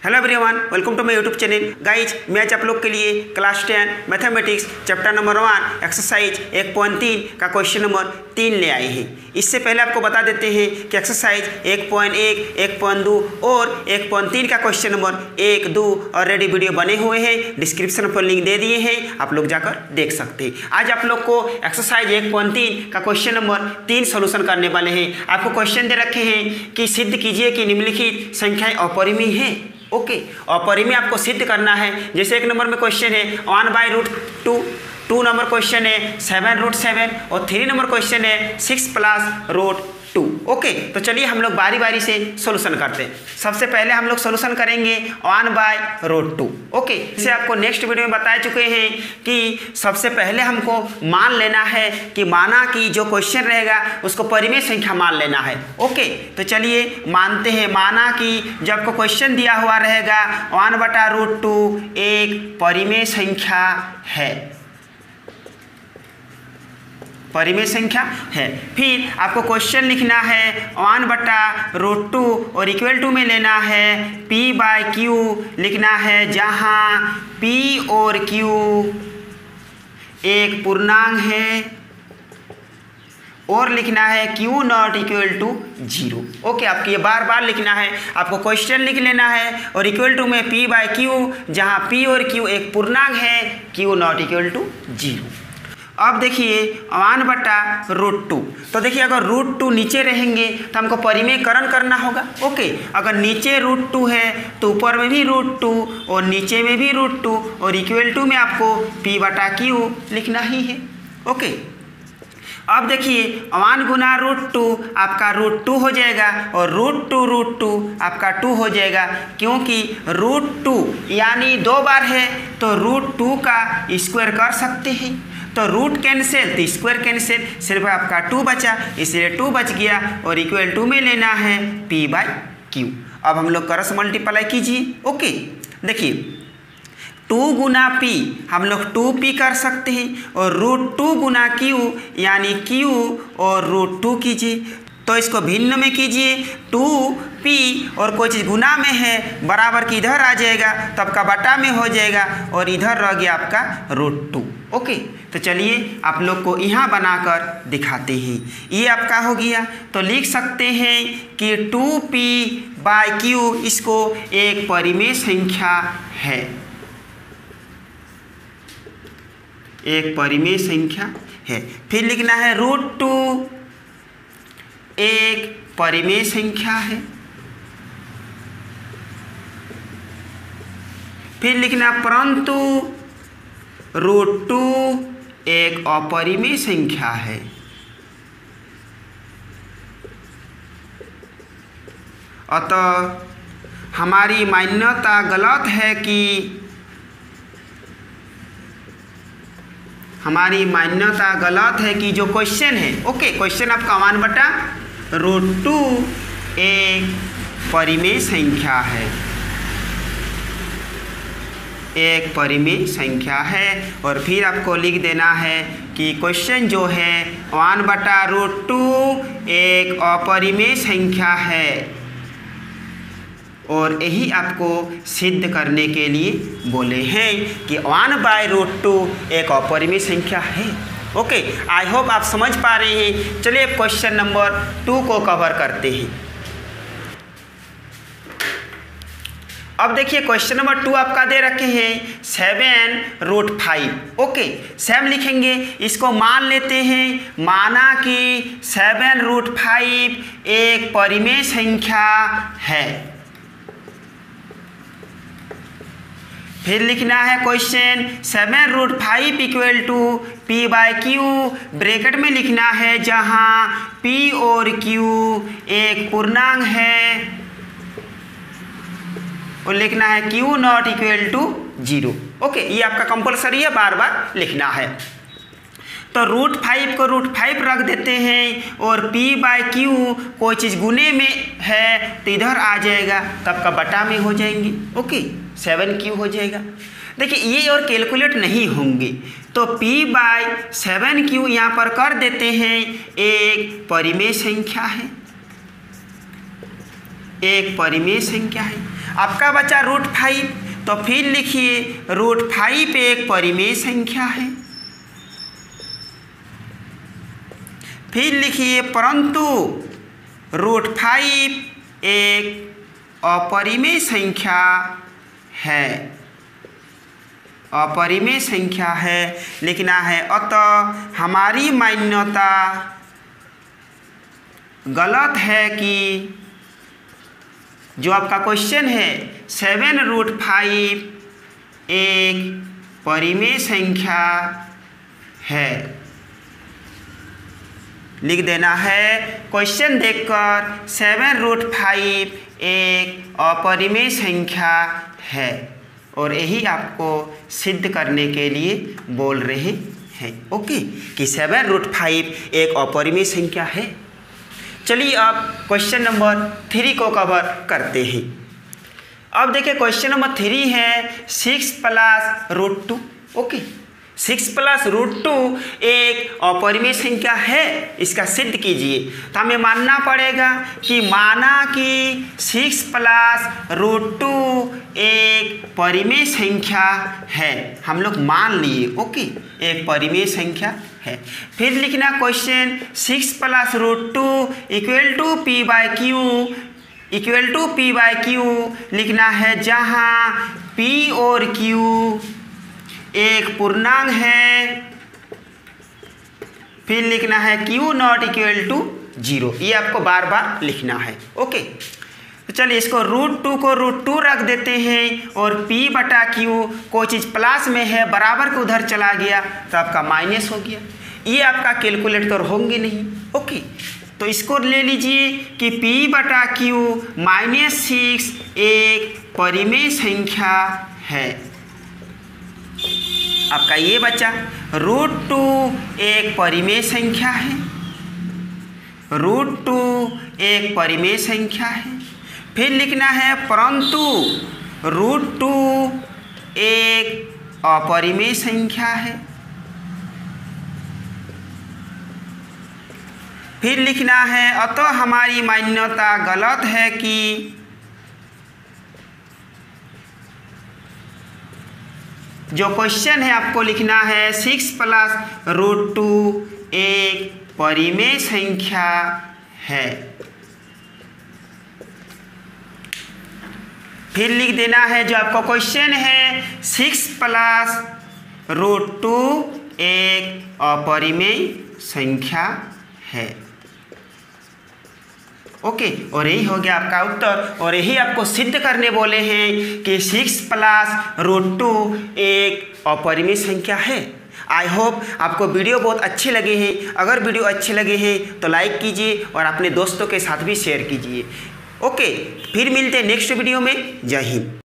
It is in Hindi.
Hello everyone, welcome to my YouTube channel. Guys, मैं आज आप लोग के लिए class 10 mathematics chapter number 1 exercise 1.3 का क्वेश्चन नंबर 3 ले आए हैं। इससे पहले आपको बता देते हैं कि एक्सरसाइज 1.1, 1.2 और 1.3 का क्वेश्चन नंबर 1, 2 ऑलरेडी वीडियो बने हुए हैं, डिस्क्रिप्शन पर लिंक दे दिए हैं, आप लोग जाकर देख सकते हैं। आज आप लोग को एक्सरसाइज 1.3 का क्वेश्चन नंबर 3 सोल्यूशन करने वाले हैं। आपको क्वेश्चन दे रखे हैं कि सिद्ध कीजिए कि निम्नलिखित संख्याएं अपरिमेय हैं। ओके, अपरिमेय आपको सिद्ध करना है। जैसे 1 नंबर में क्वेश्चन है 1/√2, 2 नंबर क्वेश्चन है 7√7 और 3 नंबर क्वेश्चन है 6 + √2। ओके, तो चलिए हम लोग बारी बारी से सॉल्यूशन करते हैं। सबसे पहले हम लोग सॉल्यूशन करेंगे 1/√2। ओके, इसे आपको नेक्स्ट वीडियो में बता चुके हैं कि सबसे पहले हमको मान लेना है कि माना कि जो क्वेश्चन रहेगा उसको परिमेय संख्या मान लेना है। ओके, तो चलिए मानते हैं। माना कि जब आपको क्वेश्चन दिया हुआ रहेगा 1/√2 एक परिमेय संख्या है, परिमेय संख्या है। फिर आपको क्वेश्चन लिखना है 1/√2 और इक्वल टू में लेना है P/Q लिखना है, जहां P और Q एक पूर्णांक है और लिखना है Q not equal to 0। Okay, आपको ये बार बार लिखना है। आपको क्वेश्चन लिख लेना है और इक्वल टू में P/Q, जहां P और Q एक पूर्णांक है, Q नॉट इक्वल टू 0। अब देखिए 1/√2, तो देखिए अगर √2 नीचे रहेंगे तो हमको परिमेयकरण करना होगा। ओके, अगर नीचे √2 है तो ऊपर में भी √2 और नीचे में भी √2 और इक्वल टू में आपको P/Q लिखना ही है। ओके, अब देखिए 1 गुना √2 आपका √2 हो जाएगा और √2 आपका 2 हो जाएगा, क्योंकि √2 यानी 2 बार है तो √2 का स्क्वायर कर सकते हैं। तो रूट कैंसिल तो स्क्वायर कैंसिल, सिर्फ आपका 2 बचा, इसलिए 2 बच गया और इक्वल टू में लेना है P/Q। अब हम लोग क्रॉस मल्टीप्लाई कीजिए। ओके, देखिए 2 गुना P हम लोग 2P कर सकते हैं और √2 गुना Q यानी Q और √2 कीजिए। तो इसको भिन्न में कीजिए, 2P और कोई चीज़ गुना में है बराबर की इधर आ जाएगा तो आपका बटा में हो जाएगा और इधर रह गया आपका √2। ओके, तो चलिए आप लोग को यहाँ बनाकर दिखाते हैं। ये आपका हो गया, तो लिख सकते हैं कि 2P/Q इसको एक परिमेय संख्या है, एक परिमेय संख्या है। फिर लिखना है √2 एक परिमेय संख्या है। फिर लिखना परंतु √2 एक अपरिमेय संख्या है। अतः हमारी मान्यता गलत है कि जो क्वेश्चन है, ओके, क्वेश्चन आपका 1/√2 एक परिमेय संख्या है, एक परिमेय संख्या है। और फिर आपको लिख देना है कि क्वेश्चन जो है 1/√2 एक अपरिमेय संख्या है और यही आपको सिद्ध करने के लिए बोले हैं कि 1/√2 एक अपरिमेय संख्या है। ओके, आई होप आप समझ पा रहे हैं। चलिए अब क्वेश्चन नंबर 2 को कवर करते हैं। अब देखिए क्वेश्चन नंबर 2 आपका दे रखे हैं 7√5। ओके, 7 लिखेंगे, इसको मान लेते हैं। माना कि 7√5 एक परिमेय संख्या है। फिर लिखना है question 7√5 equal to P/Q, bracket में लिखना है जहां P और Q एक पूर्णांक है और लिखना है Q not equal to 0। Okay, ये आपका कंपलसरी है, बार बार लिखना है। तो √5 को √5 रख देते हैं और P/Q कोई चीज़ गुने में है तो इधर आ जाएगा, तब का बटा में हो जाएंगे। ओके, 7Q हो जाएगा। देखिए ये और कैलकुलेट नहीं होंगे तो P/7Q यहाँ पर कर देते हैं, एक परिमेय संख्या है, एक परिमेय संख्या है। आपका बचा √5, तो फिर लिखिए √5 एक परिमेय संख्या है। फिर लिखिए परंतु √5 एक अपरिमेय संख्या है, अपरिमेय संख्या है लिखना है। अतः हमारी मान्यता गलत है कि जो आपका क्वेश्चन है 7√5 एक परिमेय संख्या है। लिख देना है क्वेश्चन देखकर 7√5 एक अपरिमेय संख्या है, और यही आपको सिद्ध करने के लिए बोल रहे हैं। ओके, कि 7√5 एक अपरिमेय संख्या है। चलिए अब क्वेश्चन नंबर 3 को कवर करते हैं। अब देखिए क्वेश्चन नंबर 3 है 6 + √2। ओके, 6 + √2 एक अपरिमेय संख्या है, इसका सिद्ध कीजिए। तो हमें मानना पड़ेगा कि माना कि 6 + √2 एक परिमेय संख्या है, हम लोग मान लिए। ओके, एक परिमेय संख्या है। फिर लिखना क्वेश्चन 6 + √2 = p/q लिखना है, जहाँ p और q एक पूर्णांक है। फिर लिखना है q ≠ 0, ये आपको बार बार लिखना है। ओके, तो चलिए इसको √2 को √2 रख देते हैं, और p/q कोई चीज़ प्लस में है, बराबर को उधर चला गया तो आपका माइनस हो गया। ये आपका कैलकुलेट तो होंगे नहीं। ओके, तो इसको ले लीजिए कि p/q -6 एक परिमेय संख्या है। आपका ये बचा √2 एक परिमेय संख्या है, √2 एक परिमेय संख्या है। फिर लिखना है परंतु √2 एक अपरिमेय संख्या है। फिर लिखना है अतः हमारी मान्यता गलत है कि जो क्वेश्चन है आपको लिखना है 6 + √2 एक परिमेय संख्या है। फिर लिख देना है जो आपका क्वेश्चन है 6 + √2 एक अपरिमेय संख्या है। ओके, और यही हो गया आपका उत्तर, और यही आपको सिद्ध करने बोले हैं कि 6 + √2 एक अपरिमेय संख्या है। आई होप आपको वीडियो बहुत अच्छे लगे हैं। अगर वीडियो अच्छे लगे हैं तो लाइक कीजिए और अपने दोस्तों के साथ भी शेयर कीजिए। ओके, फिर मिलते हैं नेक्स्ट वीडियो में। जय हिंद।